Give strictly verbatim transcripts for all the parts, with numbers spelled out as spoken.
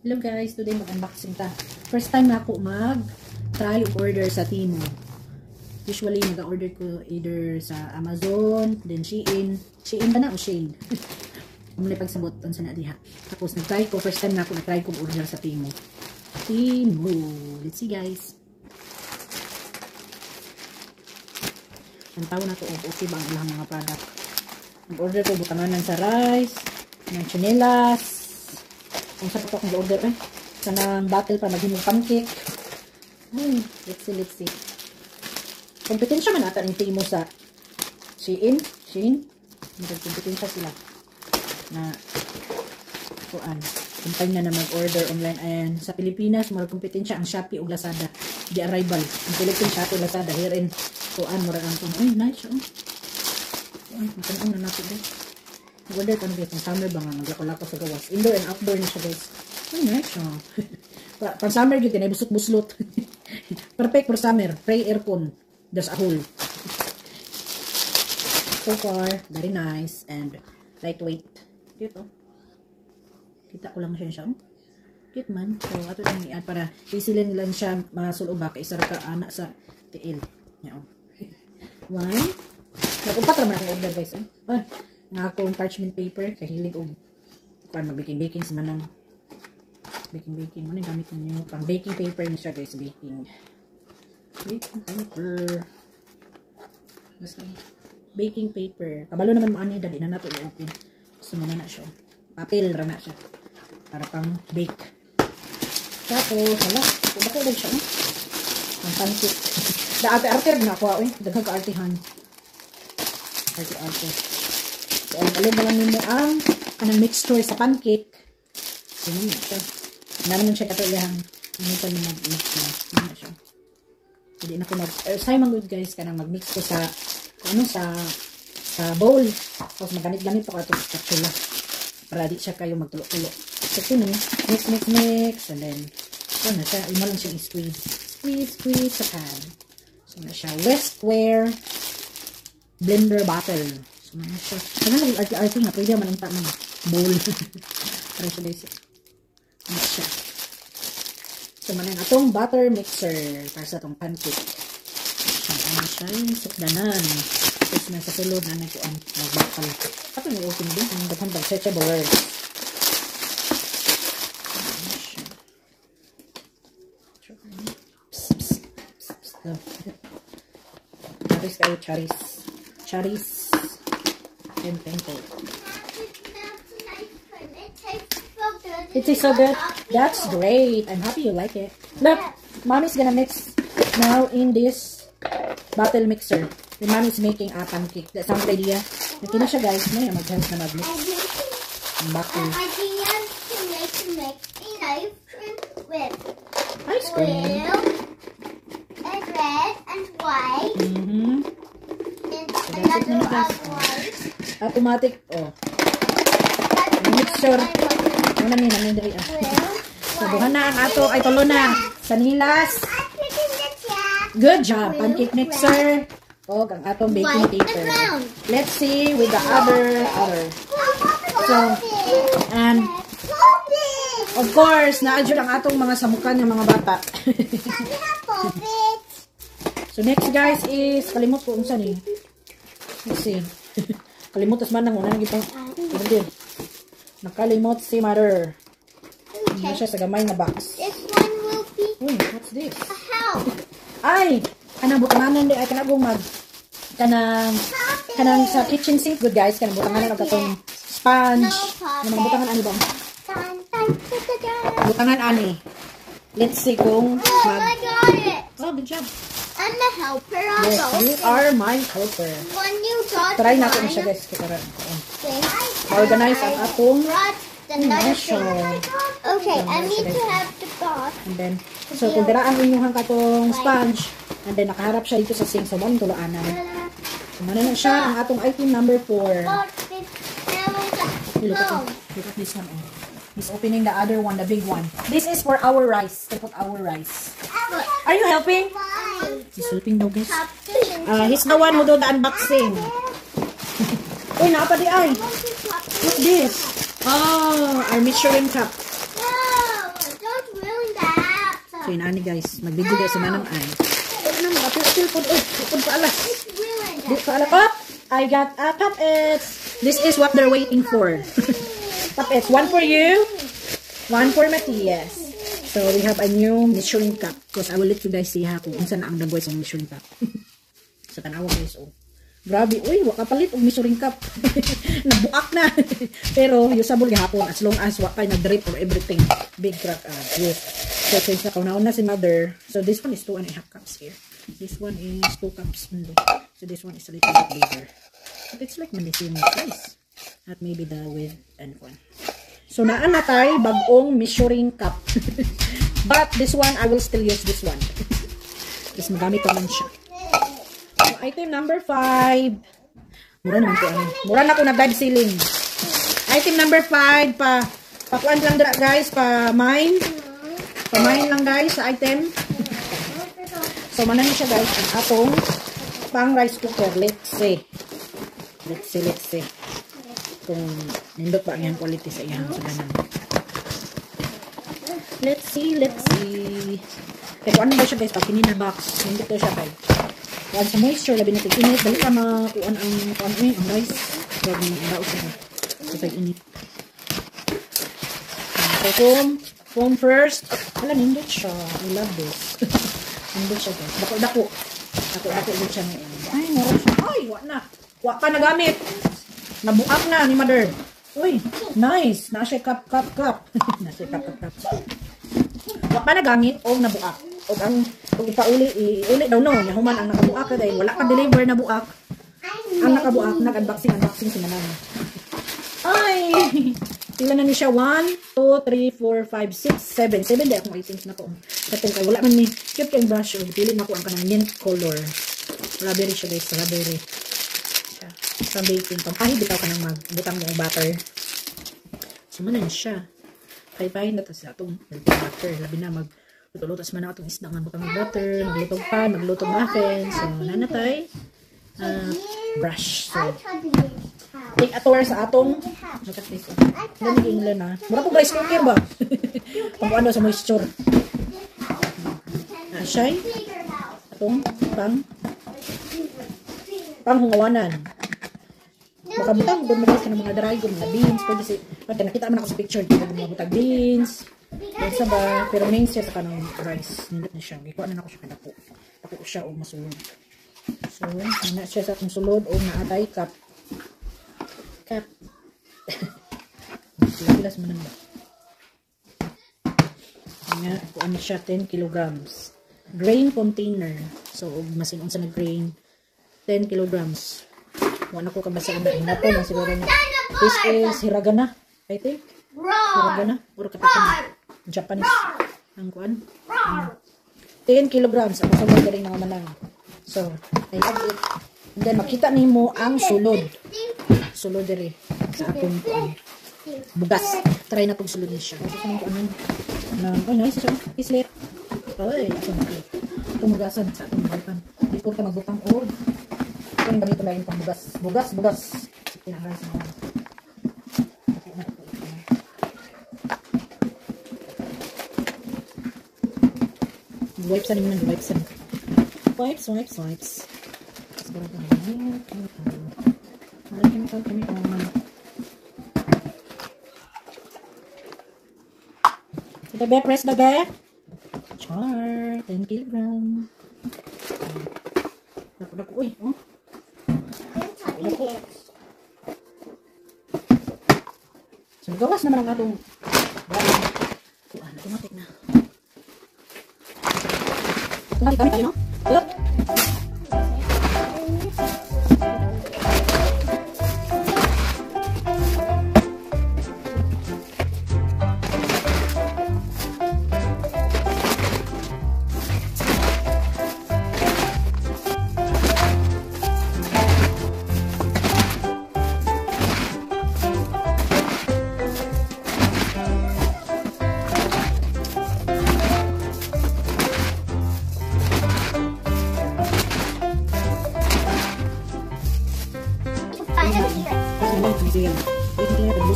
Hello guys, today mag-unboxing ta. First time na ako mag-try order sa Temu. Usually, nag-order ko either sa Amazon, then Shein. Shein ba na o Shein? Muna pagsabot on sa na diha. Tapos nag-try ko, first time na ako nag-try ko order sa Temu. Temu. Let's see guys. Ang tao na to, okay ba ang ilang mga product. Nag-order ko, butanganan sa rice, ng chinelas, kung sa patok ng order eh. Sanang bottle para maghimong pancake. Hmm, let's see, let's see. Kompetensya man ata ng Temu sa Shein. Shein. Kompetensya sila. Na, kuan. Kumpanya na mag-order online. Ayan, sa Pilipinas, mga kompetensya ang Shopee o Lazada. The arrival. Ang Philippines, Shopee o Lazada. Here in, kuan, mura ang kung. Ay, nice. Oh. Kuan, magkanoon na natin eh. Order ka na guys, ang summer ba nga, naglako-lako sa gawas. Indoor and outdoor na siya guys. Ay, nice oh. Pang summer yun, tinay busot-buslot. Perfect for summer. Pray aircon. There's a hole. So far, very nice and lightweight. Cute oh. Kita ko lang siya siya oh. Cute man. So, ato lang iyan para isilin nila siya masulubak. Isa ka anak sa tiil. Yan oh. One. Nag-upat naman ang order guys oh. Ah. Nga akong parchment paper, kahilig o para mag-baking-baking sa manang baking-baking. Ano yung gamit nyo? Pang baking paper niya siya guys, baking. Baking paper. Basta, baking paper. Kabalo naman mo ani, dali na nato i-open. Gusto mo na na siya. Papel, rana siya. Para pang bake. Tapos, hala, bakit lang siya? Eh? Ang pancake. Da-arte-arte rin ako, eh. Daghang ka-artihan. Arte-arte. So, alam ba lang nyo ang anong mixture sa pancake. So, yun na siya. Naman siya katulihang ano pa nyo mag-mix na. Yun na siya. Hindi na ko mag... Uh, say man good guys ka na mag-mix ko sa ano sa sa bowl. Tapos maganit-ganit pa ko ito sa spatula. Para di siya kayo magtulo-tulo. So, yun eh. Mix, mix, mix. And then, yun na siya. Ima lang siya i-squeeze. Squeeze, squeeze sa pan. So, na siya. Westware blender bottle. So, kaya lang arte-arte nga, pwede naman ang tamang bowl. Para siya guys. Ano siya. So, manan atong butter mixer para sa atong pancake. So, ano siya yung sukdanan. Tapos na sa sulod na nagkuan, magbakal. Ato na open din, ang daghang bag-secha bawers. Ano siya. Psst, psst, psst, psst. Charis kayo, charis. Charis. And thankful. It tastes so good. That's great. I'm happy you like it. Look, mommy's gonna mix now in this bottle mixer. The mommy's making a pancake. That sounds idea. Nakina siya guys. May mag-help na mag-mix. Ang bottle. Idea to make mix in ice cream with ice cream. Blue and red and white. Mm-hmm. And another of white. Automatic. Oh. Mixture. Ano na namin dali ah. Sabuhan na ang ato ay tulo na. Sanilas. Good job. Pancake mixer. O, ang atong baking paper. Let's see with the other other. So, and of course, na-adjure ang atong mga samukan ng mga bata. So, next guys is, kalimot ko unsa ni. Let's see. Kalimot tas man nang una naging pang nakalimot si mother. Hindi siya sa gamay na box. This one will be Uy, what's this? a help. Ay! Kanang butanganan di ay kanagong mag kanang kanang sa kitchen sink good guys. Kanang butanganan ang katong sponge. Kanang butangan ani ba? Butangan ani. Let's see kung Oh, mag... I got it. Oh, good job. I'm the helper Yes, also. you are my helper. When you got Try natin mine, siya guys. Para, thing, organize ang I atong brought the Mm, other nice thing. one. Okay, I Nice need one. to have the box. and then, so kung daraan inyong katong sponge, and then nakaharap siya dito sa sink. So, mong tulaan na. So, ano na siya ang atong item number four. Box is now Look at, no. look at this one. Oh. He's opening the other one, the big one. This is for our rice. To put our rice. Are you helping? He's helping daw guys. Uh, he's the one who do the unboxing. Uy, napa di ay. What's this? Oh, our measuring cup. No, So, inaani guys. Mag-video guys sa nanang ay. Huwag na mga apil-apil po. Uy, pupun pa alas. Di pa alas. Oh, I got a puppets. This is what they're waiting for. Puppets. One for you. One for Matthias. So, we have a new measuring cup. Because I will let you guys see ha kung unsa na ang dagway sa measuring cup. Sa tanawa guys, oh. Grabe, uy, waka palit og measuring cup. Nabuak na. Pero usable gihapon as long as wa kay nag-drip or everything. Big crack uh, yes. So since nakaunahon na si mother, so this one is two and a half cups here. This one is two cups only. So this one is a little bit bigger. But it's like the same size. At maybe the width and one. So naan na tayo bagong measuring cup. But this one, I will still use this one. Kasi magamit ko man siya. Item number five. Mura naman ko ano. Mura na ko na bed ceiling. Item number five. Pa, pakuan lang dira guys. Pa mine. Pa mine lang guys sa item. So, manan siya guys. Ang atong pang rice cooker. Let's see. Let's see, let's see. Kung nindot ba ang quality sa iyang saganan. Let's see, let's see. Eh, kung ano ba siya guys? Pag pinina box. Nindot to siya guys. Kuan sa moisture, labi natin init. Dali ka makuan ang kuan eh, ang rice. Huwag mo ang daos na. Kasi init. So, foam. Foam first. Wala, nindot siya. I love this. Nindot siya guys. Dako-dako. Dako-dako din siya ngayon. Ay, meron siya. Ay, wak na. Wak pa nagamit. Nabuak na ni mother. Uy, nice. Nasa cup, cup, cup. Nasa cup, cup, cup. Wak pa nagamit o nabuak. O ang kung ipauli, iuli daw no, yahuman ang nakabuak ka dahil wala ka deliver na buak. Ang nakabuak, nag-unboxing, unboxing si Manan. Ay! Sila na ni siya, one, two, three, four, five, six, seven. seven day akong items na ko. Katong kay wala man ni, cute kayong brush. O, pili na ko ang kanang mint color. Strawberry siya guys, strawberry. Sa baking. Pampahid bitaw ka nang magbutang mo butter. So, manan siya. Pahid-pahid na to sa atong butter. Labi na mag luto-lutos man na itong isda nga butang butter, maglutog pan, maglutog muffin. So, nanatay uh, brush. So, take a tour sa atong nakatis. Lamigin nila na. Mura po rice cooker ba? Pang-ano sa moisture. Ashay. Atong pang panghungawanan. Makabutang, doon mo ka ng mga dry, mga beans. Pwede si, pwede nakita mo na ako sa picture. Dito mga butang beans. Yan sa ba, pero main siya sa kanang rice. Nindot na siya. Ikuha na ako siya kadako. Dako ko siya o masulod. So, na siya sa akong sulod o naatay cup. Cup. Pilas mo nang ba? Nga, ikuha na siya ten kilograms. Grain container. So, masin unsa na grain. ten kilograms. Wala ko kabasa na. Nato na siguro na. This is hiragana, I think. Hiragana. Puro katakan. Japanese. Ang kuan. Um, ten kilograms. Ako sa mga galing mga manang. So, I love it. And then, makita nimo ang sulod. Sulod diri. Sa akong kuan. Bugas. Try na pag sulod niya siya. Ito sa mga kuan. Oh, nice siya. Islit. Ay, ako na. Tumugasan sa akong bukan. Di ko ka magbutang o. Ito yung ganito lang yung pang bugas. Bugas, bugas. Pinangalan sa mga. Wipes na naman, wipes na. Wipes, wipes, wipes. Siguro ka naman. Malaking ito kami kung ito be, press the be. Char, ten kilograms. Dako, dako, uy, oh. Dako. So, gawas naman ang atong bayan. Tuan, automatic na. Kami kami tayo, no? Look! Zero.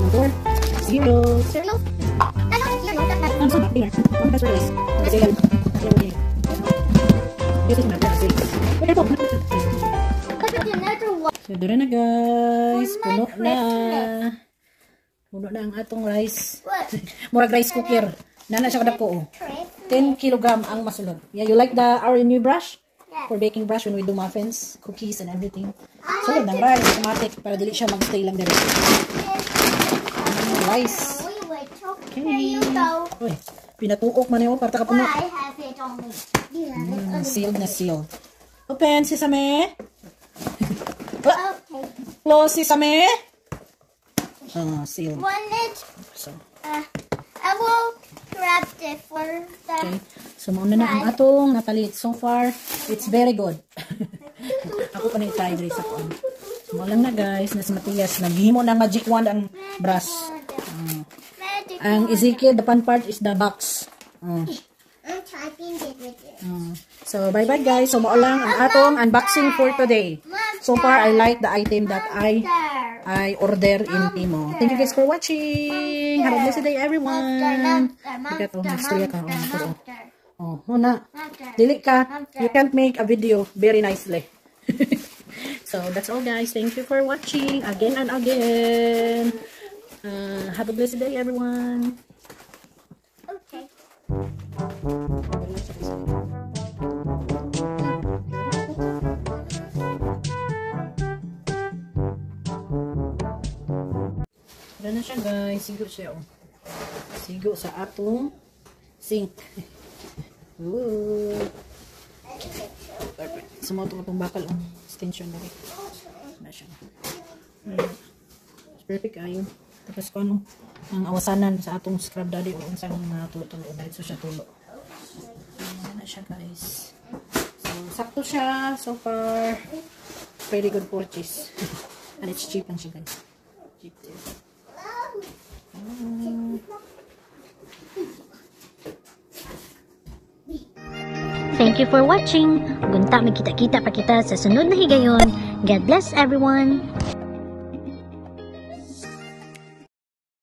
Zero. Zero. I'm so back there. One best race. Zero. slowly. This is my process. Okay po. Look at another one. So, dito na guys. For my Puno na. Christmas. Puno na ang atong rice. What? Murag rice cooker. Nana siya kadako oh. Tray. ten kilogram ang masulod. Yeah, you like the our new brush? Yes. For baking brush when we do muffins, cookies, and everything. I Sulod ng like rice, automatic, para dili siya magstay lang dito. Rice. Wait, wait. Okay. Here you go. Uy, pinatuok man yun, para Well, kapuno. I have it on me. You have it Mm, on me. sealed na sealed. Open, sesame. Ah, Okay. close, sesame. Ah, sealed. One it. So, Uh, I will grab it for the. okay. So, mauna na ang atong napalit. So far, it's very good. Ako pa na-try dito sa kuan. So, mo lang na guys, nas Matias. Naghimo ng magic wand ang brush. Ah. Magic Ang Ezekiel, the fun part is the box. Ah. I'm typing it with it. Ah. So, bye-bye guys. So, mao lang ang atong unboxing for today. So far, I like the item that I I order in Timo. Thank you guys for watching. Have a blessed day, everyone. Bigat, oh, nagstorya ka. Oh, ito, oh. Oh, muna. Dili ka. You can't make a video very nicely. So, that's all guys. Thank you for watching again and again. Uh, have a blessed day, everyone. Okay. Wala na siya guys. Sigo siya. Oh. Sigo sa atong sink. Ooh. Perfect. Sumoto ko itong bakal. Oh. Extension na rin. Wala siya. Ayan. Perfect ayun. Tapos ko ano, ang awasanan sa atong scrub daddy o ang sang uh, tulo-tulo. Dahil so siya tulo. Ayan na siya guys. So, sakto siya. So far, very good purchase. And it's cheap lang siya guys. Cheap there. Thank you for watching. Gunta magkita-kita pa kita sa sunod na higayon. God bless everyone.